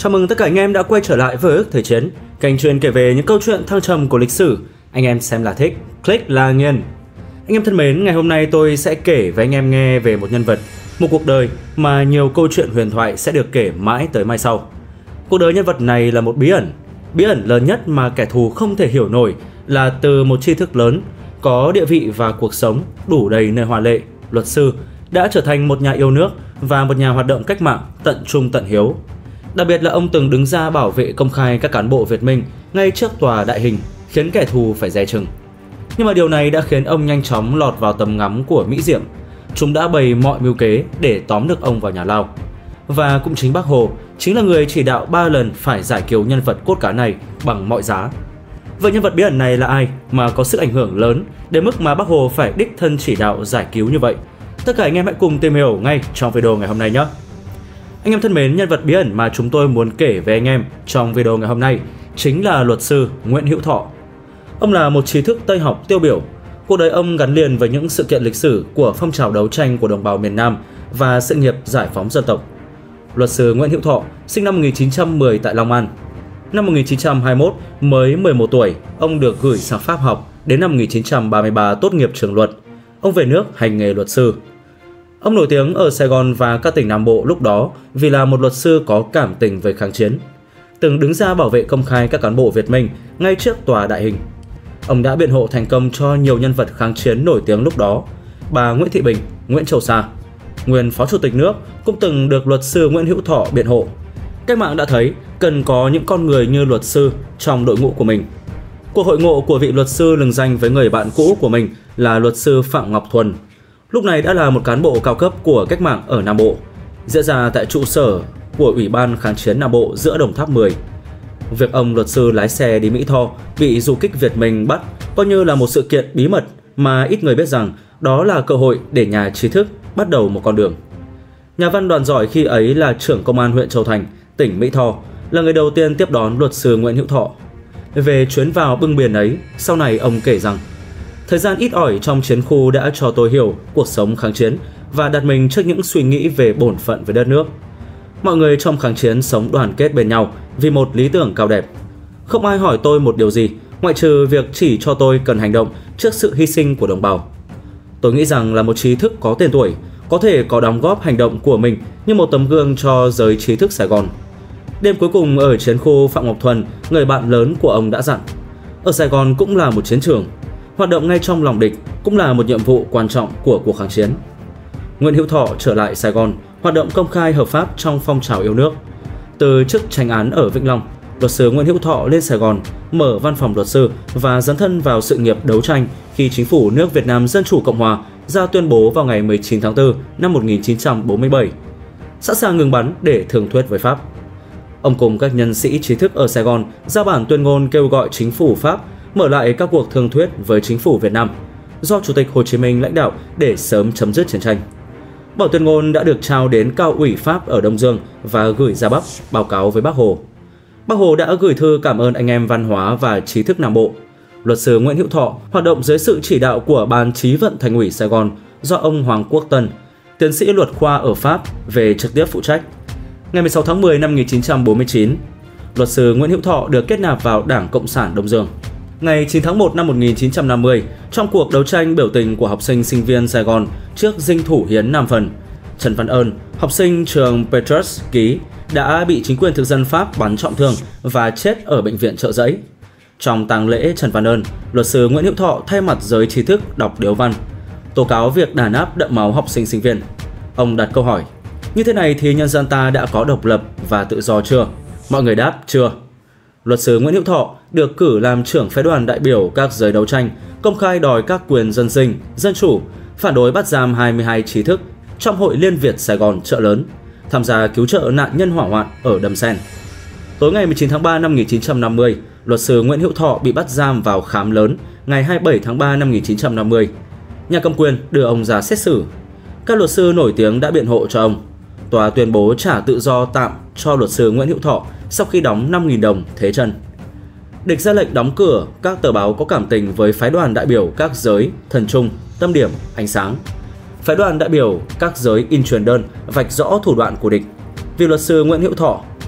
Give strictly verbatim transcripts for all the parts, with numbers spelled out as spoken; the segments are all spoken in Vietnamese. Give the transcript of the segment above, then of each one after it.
Chào mừng tất cả anh em đã quay trở lại với ức Thời Chiến, kênh chuyên kể về những câu chuyện thăng trầm của lịch sử. Anh em xem là thích, click là nghiền. Anh em thân mến, ngày hôm nay tôi sẽ kể với anh em nghe về một nhân vật, một cuộc đời mà nhiều câu chuyện huyền thoại sẽ được kể mãi tới mai sau. Cuộc đời nhân vật này là một bí ẩn. Bí ẩn lớn nhất mà kẻ thù không thể hiểu nổi là từ một tri thức lớn, có địa vị và cuộc sống đủ đầy nơi hoa lệ, luật sư, đã trở thành một nhà yêu nước và một nhà hoạt động cách mạng tận trung tận hiếu. Đặc biệt là ông từng đứng ra bảo vệ công khai các cán bộ Việt Minh ngay trước tòa đại hình, khiến kẻ thù phải dè chừng. Nhưng mà điều này đã khiến ông nhanh chóng lọt vào tầm ngắm của Mỹ Diệm. Chúng đã bày mọi mưu kế để tóm được ông vào nhà lao. Và cũng chính Bác Hồ chính là người chỉ đạo ba lần phải giải cứu nhân vật cốt cán này bằng mọi giá. Vậy nhân vật bí ẩn này là ai mà có sức ảnh hưởng lớn đến mức mà Bác Hồ phải đích thân chỉ đạo giải cứu như vậy? Tất cả anh em hãy cùng tìm hiểu ngay trong video ngày hôm nay nhé. Anh em thân mến, nhân vật bí ẩn mà chúng tôi muốn kể với anh em trong video ngày hôm nay chính là luật sư Nguyễn Hữu Thọ. Ông là một trí thức Tây học tiêu biểu. Cuộc đời ông gắn liền với những sự kiện lịch sử của phong trào đấu tranh của đồng bào miền Nam và sự nghiệp giải phóng dân tộc. Luật sư Nguyễn Hữu Thọ sinh năm một nghìn chín trăm mười tại Long An. Năm một nghìn chín trăm hai mươi mốt, mới mười một tuổi, ông được gửi sang Pháp học. Đến năm một nghìn chín trăm ba mươi ba tốt nghiệp trường luật. Ông về nước hành nghề luật sư. Ông nổi tiếng ở Sài Gòn và các tỉnh Nam Bộ lúc đó vì là một luật sư có cảm tình với kháng chiến, từng đứng ra bảo vệ công khai các cán bộ Việt Minh ngay trước tòa đại hình. Ông đã biện hộ thành công cho nhiều nhân vật kháng chiến nổi tiếng lúc đó. Bà Nguyễn Thị Bình, Nguyễn Châu Sa, nguyên Phó Chủ tịch nước, cũng từng được luật sư Nguyễn Hữu Thọ biện hộ. Cách mạng đã thấy cần có những con người như luật sư trong đội ngũ của mình. Cuộc hội ngộ của vị luật sư lừng danh với người bạn cũ của mình là luật sư Phạm Ngọc Thuần, lúc này đã là một cán bộ cao cấp của cách mạng ở Nam Bộ, diễn ra tại trụ sở của Ủy ban Kháng chiến Nam Bộ giữa Đồng Tháp mười. Việc ông luật sư lái xe đi Mỹ Tho bị du kích Việt Minh bắt coi như là một sự kiện bí mật mà ít người biết rằng đó là cơ hội để nhà trí thức bắt đầu một con đường. Nhà văn đoàn giỏi khi ấy là trưởng công an huyện Châu Thành, tỉnh Mỹ Tho, là người đầu tiên tiếp đón luật sư Nguyễn Hữu Thọ. Về chuyến vào bưng biển ấy, sau này ông kể rằng: thời gian ít ỏi trong chiến khu đã cho tôi hiểu cuộc sống kháng chiến và đặt mình trước những suy nghĩ về bổn phận với đất nước. Mọi người trong kháng chiến sống đoàn kết bên nhau vì một lý tưởng cao đẹp. Không ai hỏi tôi một điều gì, ngoại trừ việc chỉ cho tôi cần hành động trước sự hy sinh của đồng bào. Tôi nghĩ rằng là một trí thức có tên tuổi, có thể có đóng góp hành động của mình như một tấm gương cho giới trí thức Sài Gòn. Đêm cuối cùng ở chiến khu, Phạm Ngọc Thuần, người bạn lớn của ông đã dặn: ở Sài Gòn cũng là một chiến trường, hoạt động ngay trong lòng địch cũng là một nhiệm vụ quan trọng của cuộc kháng chiến. Nguyễn Hữu Thọ trở lại Sài Gòn, hoạt động công khai hợp pháp trong phong trào yêu nước. Từ chức chánh án ở Vĩnh Long, luật sư Nguyễn Hữu Thọ lên Sài Gòn mở văn phòng luật sư và dấn thân vào sự nghiệp đấu tranh khi chính phủ nước Việt Nam Dân chủ Cộng hòa ra tuyên bố vào ngày mười chín tháng tư năm một nghìn chín trăm bốn mươi bảy, sẵn sàng ngừng bắn để thương thuyết với Pháp. Ông cùng các nhân sĩ trí thức ở Sài Gòn ra bản tuyên ngôn kêu gọi chính phủ Pháp mở lại các cuộc thương thuyết với chính phủ Việt Nam do Chủ tịch Hồ Chí Minh lãnh đạo để sớm chấm dứt chiến tranh. Bản tuyên ngôn đã được trao đến Cao ủy Pháp ở Đông Dương và gửi ra Bắc báo cáo với Bác Hồ. Bác Hồ đã gửi thư cảm ơn anh em văn hóa và trí thức Nam Bộ. Luật sư Nguyễn Hữu Thọ hoạt động dưới sự chỉ đạo của Ban Chí vận Thành ủy Sài Gòn do ông Hoàng Quốc Tân, tiến sĩ luật khoa ở Pháp, về trực tiếp phụ trách. Ngày mười sáu tháng mười năm một nghìn chín trăm bốn mươi chín, luật sư Nguyễn Hữu Thọ được kết nạp vào Đảng Cộng sản Đông Dương. Ngày chín tháng một năm một nghìn chín trăm năm mươi, trong cuộc đấu tranh biểu tình của học sinh sinh viên Sài Gòn trước dinh thủ hiến Nam Phần, Trần Văn Ơn, học sinh trường Petrus Ký, đã bị chính quyền thực dân Pháp bắn trọng thương và chết ở bệnh viện Chợ Giấy. Trong tang lễ Trần Văn Ơn, luật sư Nguyễn Hữu Thọ thay mặt giới trí thức đọc điếu văn, tố cáo việc đàn áp đẫm máu học sinh sinh viên. Ông đặt câu hỏi: như thế này thì nhân dân ta đã có độc lập và tự do chưa? Mọi người đáp chưa. Luật sư Nguyễn Hữu Thọ được cử làm trưởng phái đoàn đại biểu các giới đấu tranh, công khai đòi các quyền dân sinh, dân chủ, phản đối bắt giam hai mươi hai trí thức trong Hội Liên Việt Sài Gòn Chợ Lớn, tham gia cứu trợ nạn nhân hỏa hoạn ở Đầm Sen. Tối ngày mười chín tháng ba năm một nghìn chín trăm năm mươi, luật sư Nguyễn Hữu Thọ bị bắt giam vào Khám Lớn ngày hai mươi bảy tháng ba năm một nghìn chín trăm năm mươi. Nhà cầm quyền đưa ông ra xét xử. Các luật sư nổi tiếng đã biện hộ cho ông. Tòa tuyên bố trả tự do tạm cho luật sư Nguyễn Hữu Thọ sau khi đóng năm nghìn đồng thế chân. Địch ra lệnh đóng cửa các tờ báo có cảm tình với phái đoàn đại biểu các giới Thần Trung, Tâm Điểm, Ánh Sáng. Phái đoàn đại biểu các giới in truyền đơn vạch rõ thủ đoạn của địch. Vì luật sư Nguyễn Hữu Thọ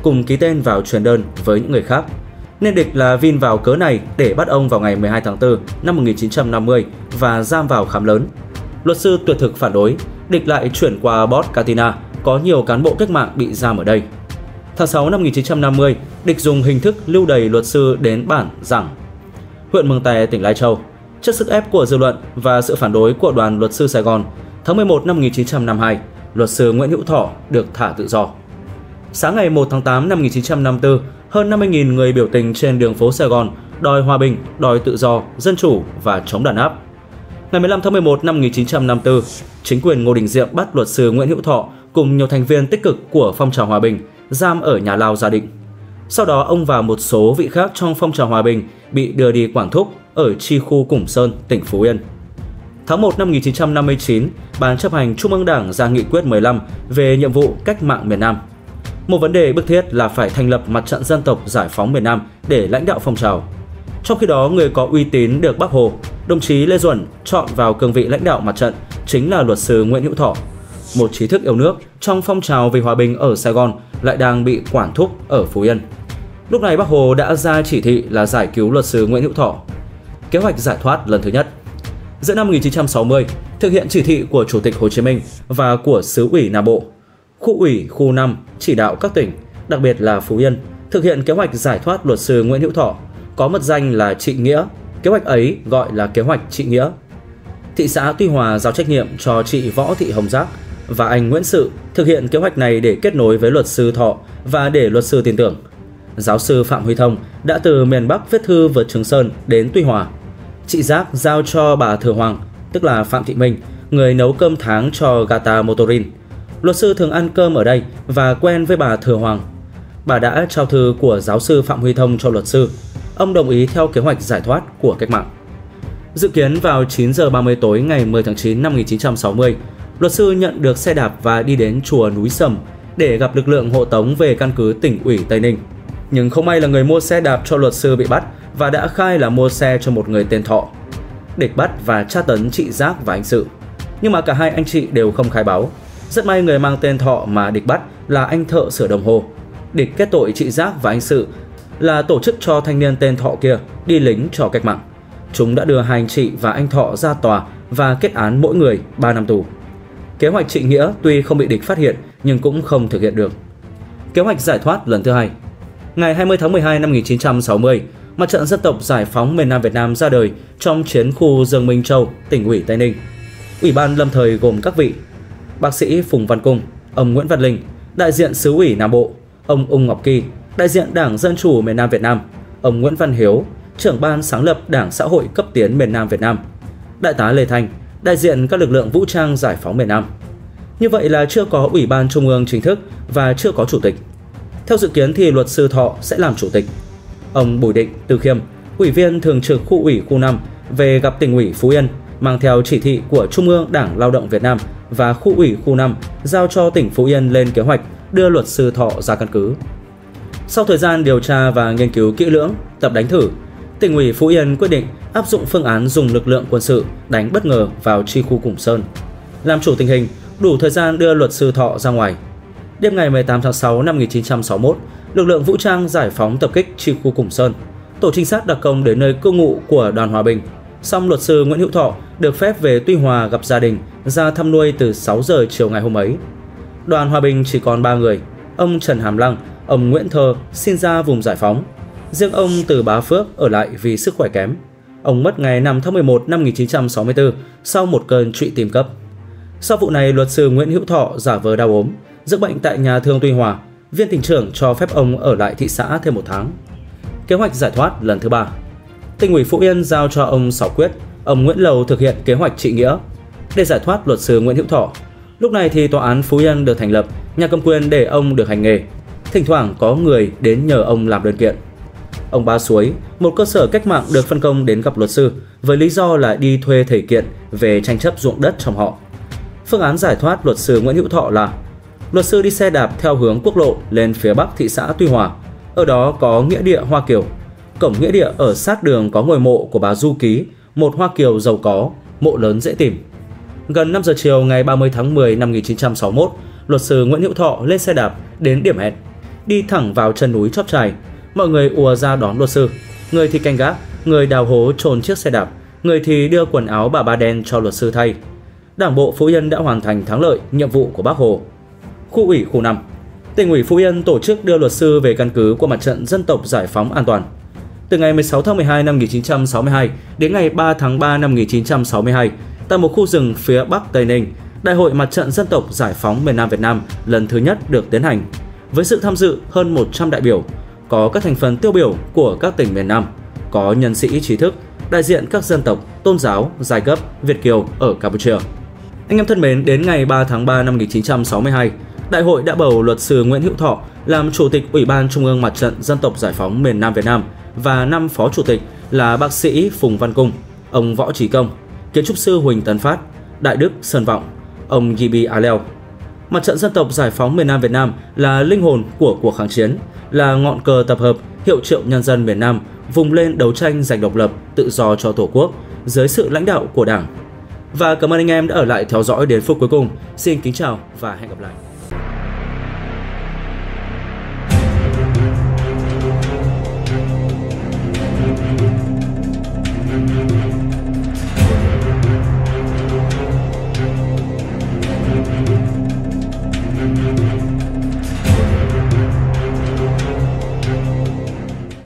cùng ký tên vào truyền đơn với những người khác, nên địch là vin vào cớ này để bắt ông vào ngày mười hai tháng tư năm một nghìn chín trăm năm mươi và giam vào khám lớn. Luật sư tuyệt thực phản đối, địch lại chuyển qua Port Katina, có nhiều cán bộ cách mạng bị giam ở đây. Tháng sáu năm một nghìn chín trăm năm mươi, địch dùng hình thức lưu đày luật sư đến bản Giảng, huyện Mường Tè, tỉnh Lai Châu. Trước sức ép của dư luận và sự phản đối của đoàn luật sư Sài Gòn, tháng mười một năm một nghìn chín trăm năm mươi hai, luật sư Nguyễn Hữu Thọ được thả tự do. Sáng ngày một tháng tám năm một nghìn chín trăm năm mươi tư, hơn năm mươi nghìn người biểu tình trên đường phố Sài Gòn đòi hòa bình, đòi tự do, dân chủ và chống đàn áp. Ngày mười lăm tháng mười một năm một nghìn chín trăm năm mươi tư, chính quyền Ngô Đình Diệm bắt luật sư Nguyễn Hữu Thọ cùng nhiều thành viên tích cực của phong trào hòa bình giam ở nhà lao Gia Định. Sau đó ông và một số vị khác trong phong trào hòa bình bị đưa đi quản thúc ở chi khu Củng Sơn, tỉnh Phú Yên. Tháng một năm một nghìn chín trăm năm mươi chín, Ban chấp hành Trung ương Đảng ra nghị quyết mười lăm về nhiệm vụ cách mạng miền Nam. Một vấn đề bức thiết là phải thành lập Mặt trận Dân tộc Giải phóng miền Nam để lãnh đạo phong trào. Trong khi đó, người có uy tín được Bác Hồ, đồng chí Lê Duẩn chọn vào cương vị lãnh đạo mặt trận chính là luật sư Nguyễn Hữu Thọ, một trí thức yêu nước trong phong trào vì hòa bình ở Sài Gòn lại đang bị quản thúc ở Phú Yên. Lúc này Bác Hồ đã ra chỉ thị là giải cứu luật sư Nguyễn Hữu Thọ. Kế hoạch giải thoát lần thứ nhất. Giữa năm một nghìn chín trăm sáu mươi, thực hiện chỉ thị của Chủ tịch Hồ Chí Minh và của Xứ ủy Nam Bộ, Khu ủy khu năm chỉ đạo các tỉnh, đặc biệt là Phú Yên, thực hiện kế hoạch giải thoát luật sư Nguyễn Hữu Thọ, có mật danh là Trị Nghĩa. Kế hoạch ấy gọi là kế hoạch Trị Nghĩa. Thị xã Tuy Hòa giao trách nhiệm cho chị Võ Thị Hồng Giác và anh Nguyễn Sự thực hiện kế hoạch này để kết nối với luật sư Thọ và để luật sư tin tưởng. Giáo sư Phạm Huy Thông đã từ miền Bắc viết thư vượt Trường Sơn đến Tuy Hòa. Chị Giác giao cho bà Thừa Hoàng, tức là Phạm Thị Minh, người nấu cơm tháng cho Gata Motorin. Luật sư thường ăn cơm ở đây và quen với bà Thừa Hoàng. Bà đã trao thư của giáo sư Phạm Huy Thông cho luật sư. Ông đồng ý theo kế hoạch giải thoát của cách mạng. Dự kiến vào chín giờ ba mươi tối ngày mười tháng chín năm một nghìn chín trăm sáu mươi, luật sư nhận được xe đạp và đi đến chùa Núi Sầm để gặp lực lượng hộ tống về căn cứ tỉnh ủy Tây Ninh. Nhưng không may là người mua xe đạp cho luật sư bị bắt và đã khai là mua xe cho một người tên Thọ. Địch bắt và tra tấn chị Giác và anh Sự. Nhưng mà cả hai anh chị đều không khai báo. Rất may người mang tên Thọ mà địch bắt là anh thợ sửa đồng hồ. Địch kết tội chị Giác và anh Sự là tổ chức cho thanh niên tên Thọ kia đi lính cho cách mạng. Chúng đã đưa hai anh chị và anh Thọ ra tòa và kết án mỗi người ba năm tù. Kế hoạch Trị Nghĩa tuy không bị địch phát hiện nhưng cũng không thực hiện được. Kế hoạch giải thoát lần thứ hai. Ngày hai mươi tháng mười hai năm một nghìn chín trăm sáu mươi, Mặt trận Dân tộc Giải phóng miền Nam Việt Nam ra đời trong chiến khu Dương Minh Châu, tỉnh ủy Tây Ninh. Ủy ban lâm thời gồm các vị: bác sĩ Phùng Văn Cung, ông Nguyễn Văn Linh, đại diện Xứ ủy Nam Bộ, ông Ung Ngọc Kỳ, đại diện Đảng Dân chủ miền Nam Việt Nam, ông Nguyễn Văn Hiếu, trưởng ban sáng lập Đảng Xã hội cấp tiến miền Nam Việt Nam, đại tá Lê Thanh, đại diện các lực lượng vũ trang giải phóng miền Nam. Như vậy là chưa có Ủy ban Trung ương chính thức và chưa có chủ tịch. Theo dự kiến thì luật sư Thọ sẽ làm chủ tịch. Ông Bùi Định Tư Khiêm, ủy viên thường trực khu ủy khu năm, về gặp tỉnh ủy Phú Yên, mang theo chỉ thị của Trung ương Đảng Lao động Việt Nam và khu ủy khu năm giao cho tỉnh Phú Yên lên kế hoạch đưa luật sư Thọ ra căn cứ. Sau thời gian điều tra và nghiên cứu kỹ lưỡng, tập đánh thử, tỉnh ủy Phú Yên quyết định áp dụng phương án dùng lực lượng quân sự đánh bất ngờ vào chi khu Củng Sơn. Làm chủ tình hình, đủ thời gian đưa luật sư Thọ ra ngoài. Đêm ngày mười tám tháng sáu năm một nghìn chín trăm sáu mươi mốt, lực lượng vũ trang giải phóng tập kích chi khu Củng Sơn. Tổ trinh sát đặc công đến nơi cư ngụ của đoàn hòa bình. Song luật sư Nguyễn Hữu Thọ được phép về Tuy Hòa gặp gia đình ra thăm nuôi từ sáu giờ chiều ngày hôm ấy. Đoàn hòa bình chỉ còn ba người. Ông Trần Hàm Lăng, ông Nguyễn Thơ xin ra vùng giải phóng. Riêng ông Từ Bá Phước ở lại vì sức khỏe kém. Ông mất ngày năm tháng mười một năm một nghìn chín trăm sáu mươi tư sau một cơn trụy tim cấp. Sau vụ này, luật sư Nguyễn Hữu Thọ giả vờ đau ốm, dưỡng bệnh tại nhà thương Tuy Hòa. Viên tỉnh trưởng cho phép ông ở lại thị xã thêm một tháng. Kế hoạch giải thoát lần thứ ba. Tỉnh ủy Phú Yên giao cho ông Sáu Quyết, ông Nguyễn Lầu thực hiện kế hoạch Trị Nghĩa để giải thoát luật sư Nguyễn Hữu Thọ. Lúc này thì tòa án Phú Yên được thành lập, nhà cầm quyền để ông được hành nghề. Thỉnh thoảng có người đến nhờ ông làm đơn kiện. Ông Ba Suối, một cơ sở cách mạng được phân công đến gặp luật sư với lý do là đi thuê thầy kiện về tranh chấp ruộng đất trong họ. Phương án giải thoát luật sư Nguyễn Hữu Thọ là: luật sư đi xe đạp theo hướng quốc lộ lên phía bắc thị xã Tuy Hòa. Ở đó có nghĩa địa Hoa Kiều. Cổng nghĩa địa ở sát đường có ngôi mộ của bà Du Ký, một Hoa Kiều giàu có, mộ lớn dễ tìm. Gần năm giờ chiều ngày ba mươi tháng mười năm một nghìn chín trăm sáu mươi mốt, luật sư Nguyễn Hữu Thọ lên xe đạp đến điểm hẹn. đi thẳng vào chân núi Chóp Chài. Mọi người ùa ra đón luật sư, người thì canh gác, người đào hố chôn chiếc xe đạp, người thì đưa quần áo bà ba đen cho luật sư thay. Đảng bộ Phú Yên đã hoàn thành thắng lợi nhiệm vụ của Bác Hồ. Khu ủy khu năm, Tỉnh ủy Phú Yên tổ chức đưa luật sư về căn cứ của Mặt trận Dân tộc Giải phóng an toàn. Từ ngày mười sáu tháng mười hai năm một nghìn chín trăm sáu mươi hai đến ngày ba tháng ba năm một nghìn chín trăm sáu mươi hai, tại một khu rừng phía Bắc Tây Ninh, Đại hội Mặt trận Dân tộc Giải phóng miền Nam Việt Nam lần thứ nhất được tiến hành, với sự tham dự hơn một trăm đại biểu, có các thành phần tiêu biểu của các tỉnh miền Nam, có nhân sĩ trí thức, đại diện các dân tộc, tôn giáo, giai cấp, Việt kiều ở Campuchia. Anh em thân mến, đến ngày ba tháng ba năm một nghìn chín trăm sáu mươi hai, Đại hội đã bầu luật sư Nguyễn Hữu Thọ làm Chủ tịch Ủy ban Trung ương Mặt trận Dân tộc Giải phóng miền Nam Việt Nam và năm phó chủ tịch là bác sĩ Phùng Văn Cung, ông Võ Trí Công, kiến trúc sư Huỳnh Tấn Phát, Đại đức Sơn Vọng, ông Gibi Aleo. Mặt trận Dân tộc Giải phóng miền Nam Việt Nam là linh hồn của cuộc kháng chiến, là ngọn cờ tập hợp hiệu triệu nhân dân miền Nam vùng lên đấu tranh giành độc lập, tự do cho Tổ quốc dưới sự lãnh đạo của Đảng. Và cảm ơn anh em đã ở lại theo dõi đến phút cuối cùng. Xin kính chào và hẹn gặp lại.